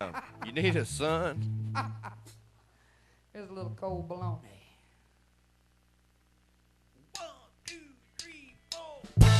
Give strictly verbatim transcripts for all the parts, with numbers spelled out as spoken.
You need a son? Here's a little cold bologna. One, two, three, four.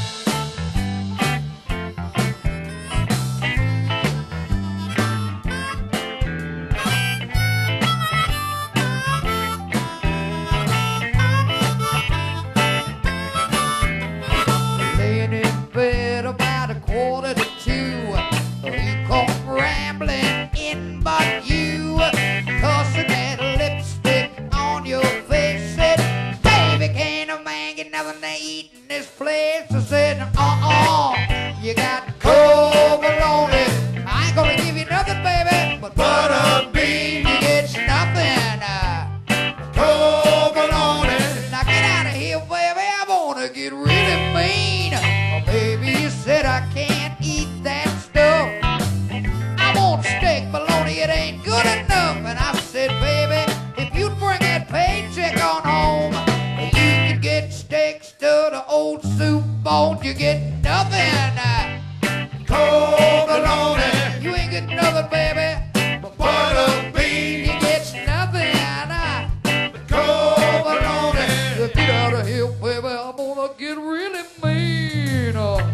Laying in bed about a quarter to two, you come rambling in, but you cussing that lipstick on your face. Said, baby, can't a man get nothing to eat in this place? I said, uh-uh, you got cold bologna. I ain't gonna give you nothing, baby, but butter bean, you get nothing. Uh, cold bologna. Now get out of here, baby, I wanna get really mean. Oh, baby, you said I can't eat that stuff. I want steak bologna, it ain't good enough. And I said, baby, if you'd bring that paycheck on home, you could get steaks to the old soup bone. You get nothing. Uh, cold bologna. You ain't get nothing, baby, but butter bean. You get nothing. Uh, cold bologna. You get out of here, baby, I'm gonna get really mean. Uh,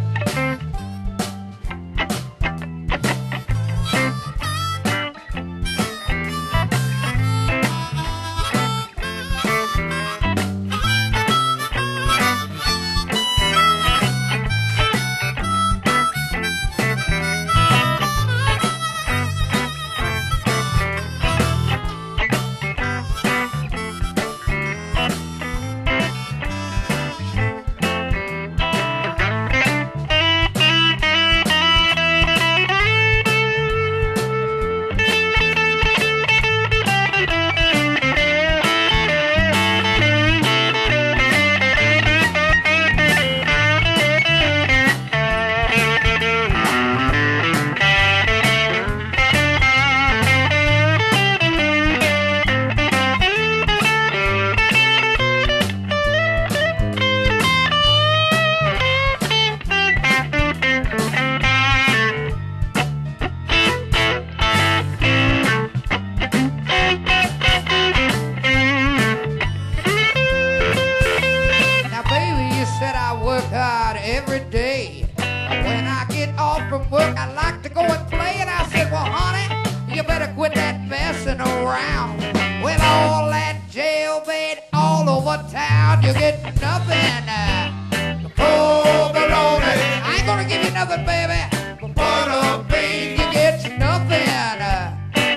every day. When I get off from work, I like to go and play. And I said, well, honey, you better quit that messing around. With all that jailbait all over town, you get nothing. Uh, cold bologna. I ain't gonna give you nothing, baby. Butter bean, you get nothing. Uh,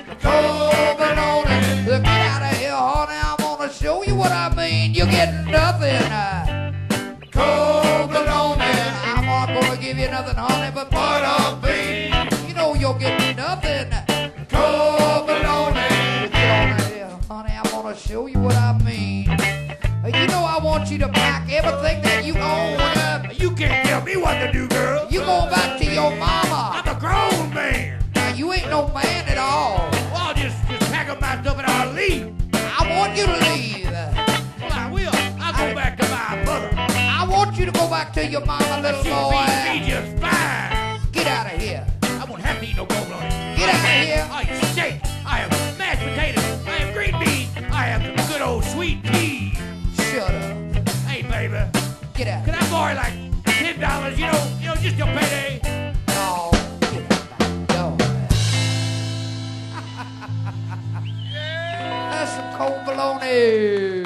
cold bologna. Look, get out of here, honey. I'm gonna show you what I mean. You get nothing. Uh, cold bologna. I'm not gonna give you nothing, honey, but butter bean. You know you'll get nothing. Cold bologna. Get on out of here, honey. I'm gonna show you what I mean. You know I want you to pack everything that you own up. You can't tell me what to do, girl. You go back to your mama. I'm a grown man. Now you ain't no man at all. Well, I'll just, just pack up my stuff and I'll leave. I want you to leave. Well, I will. I'll go I, back to my mother. I want you to go back to your mama, little She boy. feeds me just fine. Get out of here. I won't have to eat no bologna. Get out of here. I eat steak. I have mashed potatoes. I have green beans. I have some good old sweet peas. Shut up. Hey, baby. Get out. Can I borrow like ten dollars? You know, you know, just your payday. Oh, get out my door. That's some cold bologna.